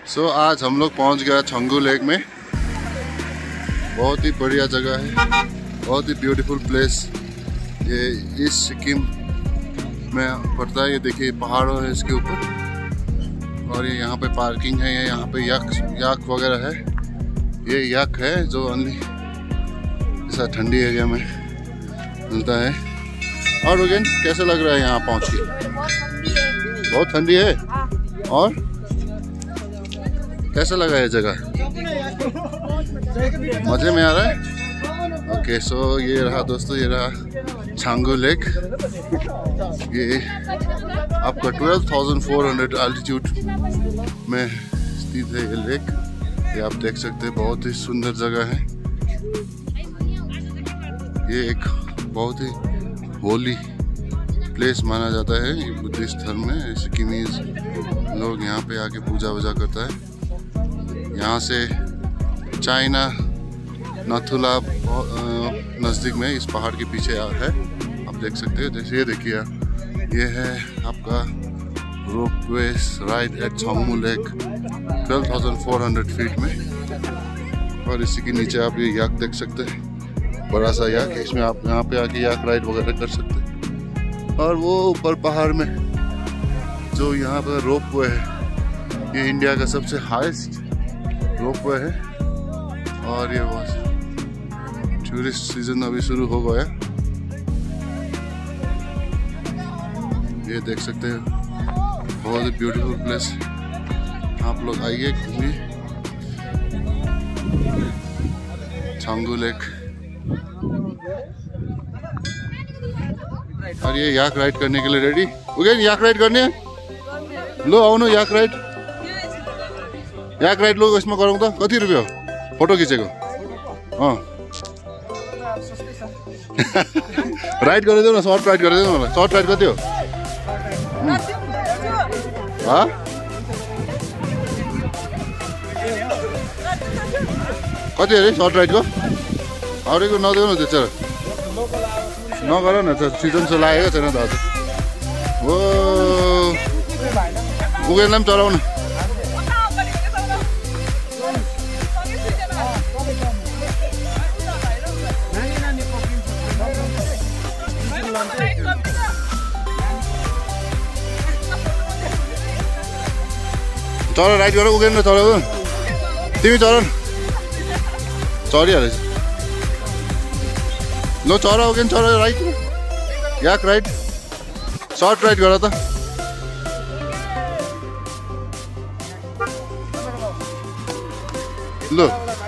So आज हम लोग पहुंच गया छंगू लेक में। बहुत ही बढ़िया जगह है, बहुत ही ब्यूटीफुल प्लेस। ये ईस्ट सिक्किम में पड़ता है। ये देखिए पहाड़ों है इसके ऊपर, और ये यहाँ पे पार्किंग है। यहाँ पे याक वगैरह है। ये याक है जो ओनली ऐसा ठंडी एरिया में मिलता है। और उगेन कैसा लग रहा है यहाँ पहुँच के? बहुत ठंडी है। और कैसा लगा ये जगह? मजे में आ रहा है? ओके, सो ये रहा दोस्तों, ये रहा छंगू लेक। ये आपका 12,400 एल्टीट्यूड में स्थित है ये लेक। ये आप देख सकते हैं, बहुत ही सुंदर जगह है। ये एक बहुत ही होली प्लेस माना जाता है ये बुद्धिस्ट धर्म में। सिक्किमीज लोग यहाँ पे आके पूजा वूजा करता है। यहाँ से चाइना नाथुला नज़दीक में इस पहाड़ के पीछे है, आप देख सकते हैं। जैसे ये देखिए, ये है आपका ropeway ride at Changu lake 12,400 feet में। और इसी के नीचे आप ये याक देख सकते हैं, बड़ा सा याक। इसमें आप यहाँ पे आके याक राइड वगैरह कर सकते हैं। और वो ऊपर पहाड़ में जो यहाँ पर रोपवे है, ये इंडिया का सबसे हाईएस्ट रोपवे है। और ये बहुत टूरिस्ट सीजन अभी शुरू हो गया। ये देख सकते हैं, बहुत ही ब्यूटीफुल प्लेस। आप लोग आइए, घूमिए छंगू लेक। और ये याक राइड करने के लिए रेडी? उगेन याक राइड करने लो, आओ न याक राइड। याक राइड लोग इसमें गरौँ त कति रुपियाँ हो फोटो खिचेको? राइड गरिदेऊ न, सर्ट राइड गरिदेऊ न। मलाई सर्ट राइड कति हो? कति अरे सर्ट राइडको? अरूको नदेऊ न त्यो नगर न, सिजन चाहिँ लागेको छैन त अझै। हो उगेनलाई पनि चलाउनु। चल राइड गर, उगेन न चलाउ। तिमी चल न, चढिहालेछ। लो चढ उगेन, चढ राइड, याक राइड, सर्ट राइड गर त। लो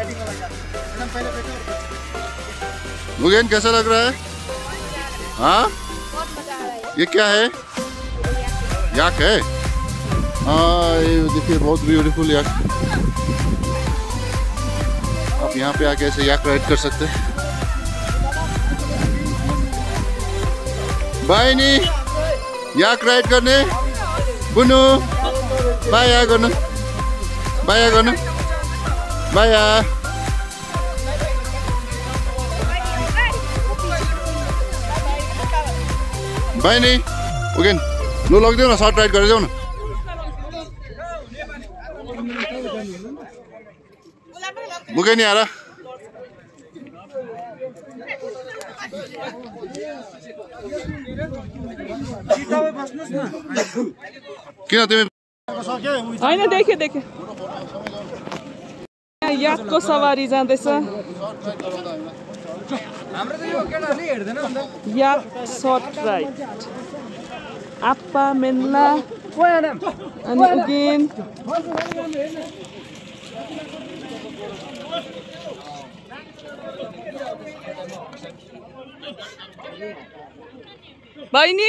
उगेन कैसा लग रहा है? हाँ, ये क्या है? याक है। हाँ, ये देखिए बहुत ब्यूटीफुल याक। आप यहाँ पे आके ऐसे याक राइड कर सकते हैं। बाय नी याक राइड करने बुनु, बाया गर्नु, बाया गर्नु, बाया। बाय नी उगेन, लु लगिदेऊ न, सर्ट राइड गरेर जाऊ न। मुके नहीं आ रहा। किन तिमी? हैन, देखे देखे याकको सवारी जाँदैछ। याक सर्ट राइड आप्पा मेन्ला अनि उगेन। बहिनी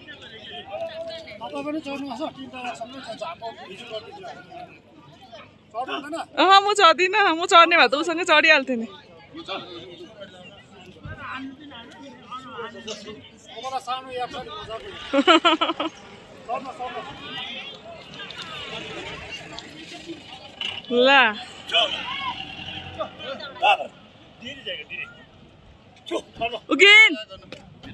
म चढ्दिनँ, म चढ्ने भए त उसँगै चढिहाल्थेँ नि। ला उगेन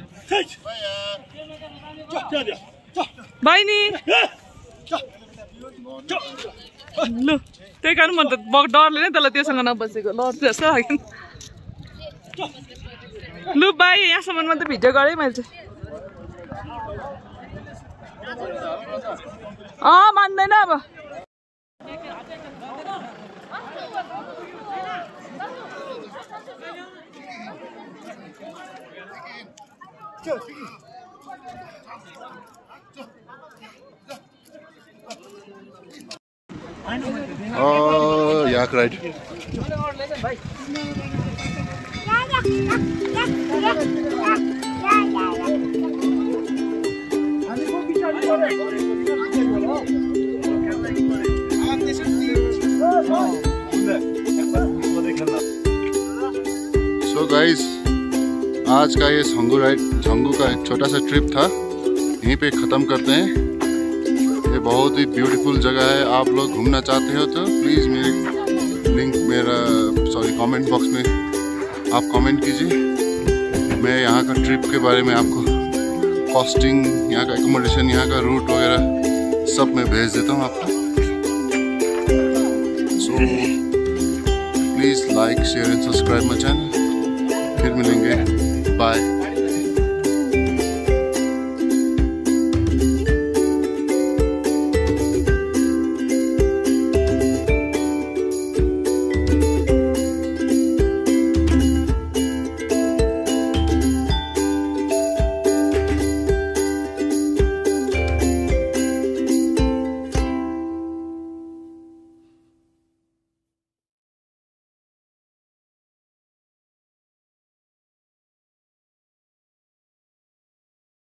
बहिनी लु त्यही कारण म त डरले नै तल त्योसँग नबसेको ल जस्तो लाग्यो। लु बाई यहाँसम्म मात्रै भिडियो गरेँ मैले चाहिँ। मान्दैन अब। याक राइड सो गाइस आज का ये झंगू का एक छोटा सा ट्रिप था, यहीं पे ख़त्म करते हैं। ये बहुत ही ब्यूटीफुल जगह है। आप लोग घूमना चाहते हो तो प्लीज़ कमेंट बॉक्स में आप कमेंट कीजिए। मैं यहाँ का ट्रिप के बारे में आपको कॉस्टिंग, यहाँ का एकोमोडेशन, यहाँ का रूट वगैरह सब मैं भेज देता हूँ आपको। So please like share and subscribe my channel. फिर मिलेंगे, बाय।